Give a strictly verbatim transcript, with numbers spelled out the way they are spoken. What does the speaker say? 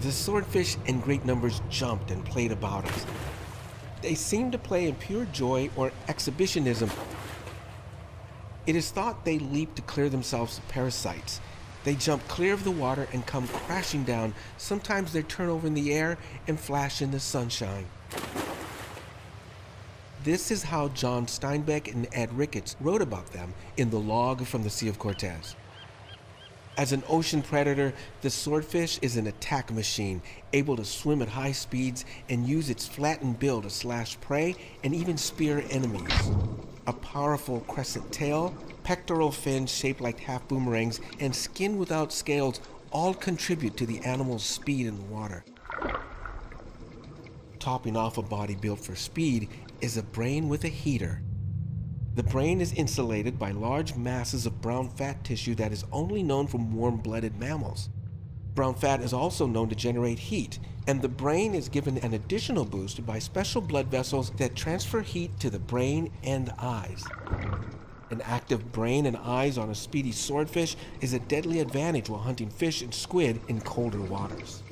The swordfish in great numbers jumped and played about us. They seemed to play in pure joy or exhibitionism. It is thought they leap to clear themselves of parasites. They jump clear of the water and come crashing down. Sometimes they turn over in the air and flash in the sunshine. This is how John Steinbeck and Ed Ricketts wrote about them in the log from the Sea of Cortez. As an ocean predator, the swordfish is an attack machine, able to swim at high speeds and use its flattened bill to slash prey and even spear enemies. A powerful crescent tail, pectoral fins shaped like half boomerangs, and skin without scales all contribute to the animal's speed in the water. Topping off a body built for speed is a brain with a heater. The brain is insulated by large masses of brown fat tissue that is only known from warm-blooded mammals. Brown fat is also known to generate heat, and the brain is given an additional boost by special blood vessels that transfer heat to the brain and eyes. An active brain and eyes on a speedy swordfish is a deadly advantage while hunting fish and squid in colder waters.